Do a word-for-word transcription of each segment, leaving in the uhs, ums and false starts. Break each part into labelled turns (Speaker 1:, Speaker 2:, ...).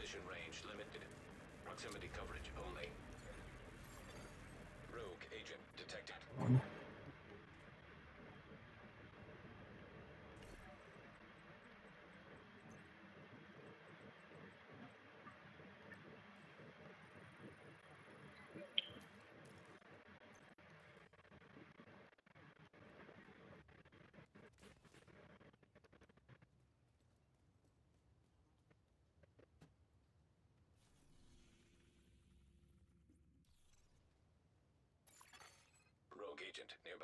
Speaker 1: Mission range limited. Proximity coverage only. Rogue agent detected. Rogue agent nearby.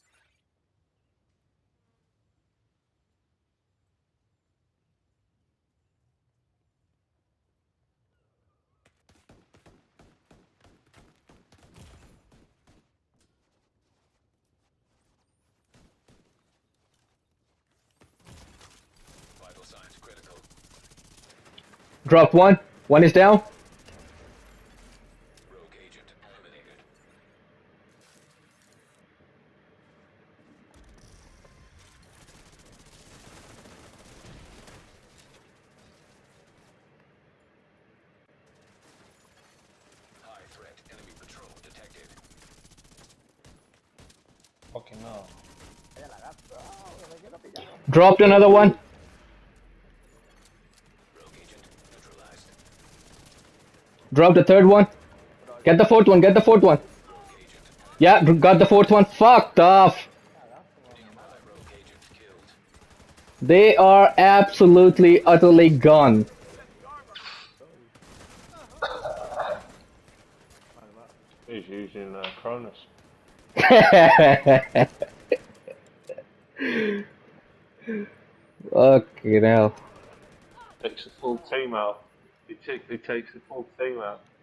Speaker 1: Vital signs critical.
Speaker 2: Drop one. One is down.
Speaker 1: Rogue agent eliminated. High threat enemy patrol detected.
Speaker 3: Fucking no.
Speaker 2: Dropped another one.
Speaker 1: Rogue agent neutralized.
Speaker 2: Dropped the third one. Get the fourth one. Get the fourth one.
Speaker 1: Rogue agent.
Speaker 2: Yeah, got the fourth one. Fucked off.
Speaker 1: Nearby rogue agent killed.
Speaker 2: They are absolutely, utterly gone.
Speaker 3: He's using uh, Cronus.
Speaker 2: Fucking hell.
Speaker 3: Takes the full team out. He, t- he takes the full team out.